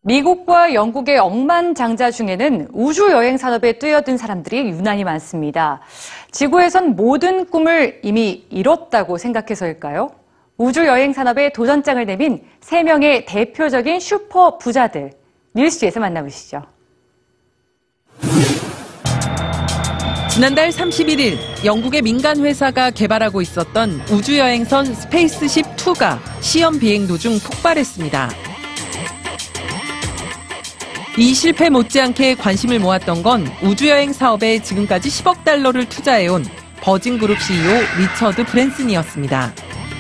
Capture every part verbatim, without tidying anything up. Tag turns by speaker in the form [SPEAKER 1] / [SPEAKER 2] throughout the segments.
[SPEAKER 1] 미국과 영국의 억만장자 중에는 우주여행 산업에 뛰어든 사람들이 유난히 많습니다. 지구에선 모든 꿈을 이미 이뤘다고 생각해서일까요? 우주여행 산업에 도전장을 내민 세 명의 대표적인 슈퍼 부자들, 뉴스에서 만나보시죠.
[SPEAKER 2] 지난달 삼십일일 영국의 민간 회사가 개발하고 있었던 우주여행선 스페이스십 투가 시험 비행 도중 폭발했습니다. 이 실패 못지않게 관심을 모았던 건 우주여행 사업에 지금까지 십억 달러를 투자해온 버진그룹 씨이오 리처드 브랜슨이었습니다.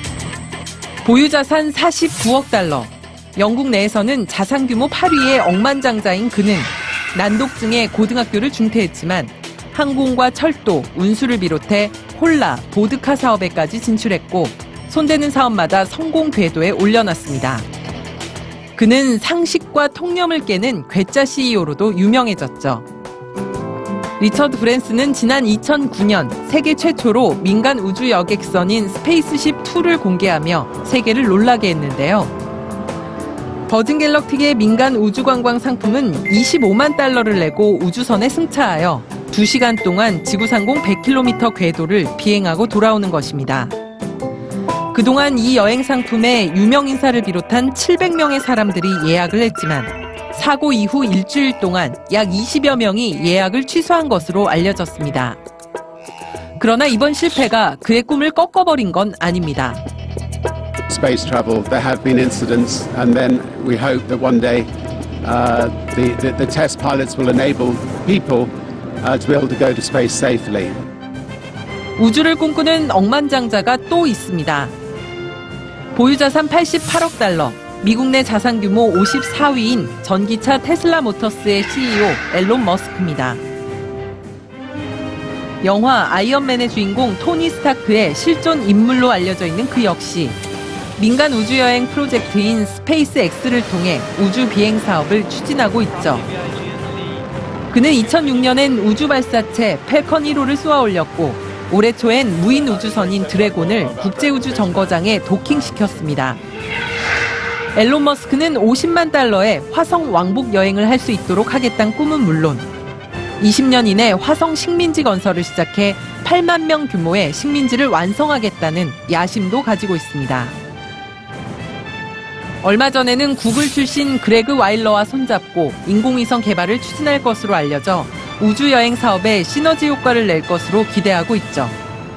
[SPEAKER 2] 보유자산 사십구억 달러, 영국 내에서는 자산 규모 팔 위의 억만장자인 그는 난독증에 고등학교를 중퇴했지만 항공과 철도, 운수를 비롯해 콜라, 보드카 사업에까지 진출했고 손대는 사업마다 성공 궤도에 올려놨습니다. 그는 상식과 통념을 깨는 괴짜 씨이오로도 유명해졌죠. 리처드 브랜슨은 지난 이천구년 세계 최초로 민간 우주 여객선인 스페이스십 투를 공개하며 세계를 놀라게 했는데요. 버진 갤럭틱의 민간 우주관광 상품은 이십오만 달러를 내고 우주선에 승차하여 두 시간 동안 지구상공 백 킬로미터 궤도를 비행하고 돌아오는 것입니다. 그동안 이 여행 상품에 유명 인사를 비롯한 칠백 명의 사람들이 예약을 했지만 사고 이후 일주일 동안 약 이십여 명이 예약을 취소한 것으로 알려졌습니다. 그러나 이번 실패가 그의 꿈을 꺾어버린 건 아닙니다.
[SPEAKER 3] Space travel, there have been incidents, and then we hope that one day uh, the, the, the test pilots will enable people uh, to be able to go to space safely.
[SPEAKER 2] 우주를 꿈꾸는 억만장자가 또 있습니다. 보유자산 팔십팔억 달러, 미국 내 자산 규모 오십사 위인 전기차 테슬라 모터스의 씨이오 앨런 머스크입니다. 영화 아이언맨의 주인공 토니 스타크의 실존 인물로 알려져 있는 그 역시 민간 우주여행 프로젝트인 스페이스X를 통해 우주 비행 사업을 추진하고 있죠. 그는 이천육년엔 우주 발사체 펠컨 일 호를 쏘아 올렸고 올해 초엔 무인 우주선인 드래곤을 국제우주정거장에 도킹시켰습니다. 앨런 머스크는 오십만 달러의 화성 왕복 여행을 할 수 있도록 하겠다는 꿈은 물론 이십 년 이내 화성 식민지 건설을 시작해 팔만 명 규모의 식민지를 완성하겠다는 야심도 가지고 있습니다. 얼마 전에는 구글 출신 그레그 와일러와 손잡고 인공위성 개발을 추진할 것으로 알려져 우주여행 사업에 시너지 효과를 낼 것으로 기대하고 있죠.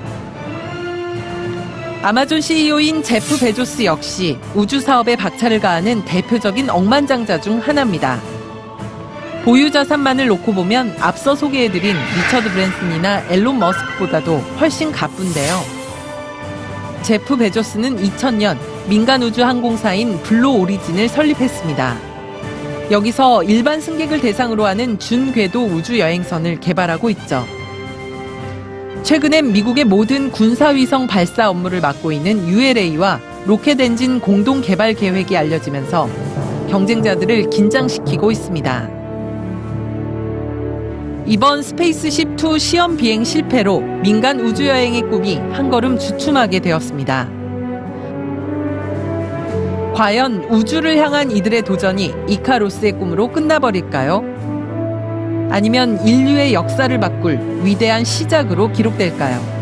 [SPEAKER 2] 아마존 씨이오인 제프 베조스 역시 우주 사업에 박차를 가하는 대표적인 억만장자 중 하나입니다. 보유 자산만을 놓고 보면 앞서 소개해드린 리처드 브랜슨이나 앨런 머스크보다도 훨씬 가뿐데요. 제프 베조스는 이천년 민간 우주 항공사인 블루 오리진을 설립했습니다. 여기서 일반 승객을 대상으로 하는 준궤도 우주여행선을 개발하고 있죠. 최근엔 미국의 모든 군사위성 발사 업무를 맡고 있는 유엘에이와 로켓 엔진 공동 개발 계획이 알려지면서 경쟁자들을 긴장시키고 있습니다. 이번 스페이스십 투 시험 비행 실패로 민간 우주여행의 꿈이 한 걸음 주춤하게 되었습니다. 과연 우주를 향한 이들의 도전이 이카로스의 꿈으로 끝나버릴까요? 아니면 인류의 역사를 바꿀 위대한 시작으로 기록될까요?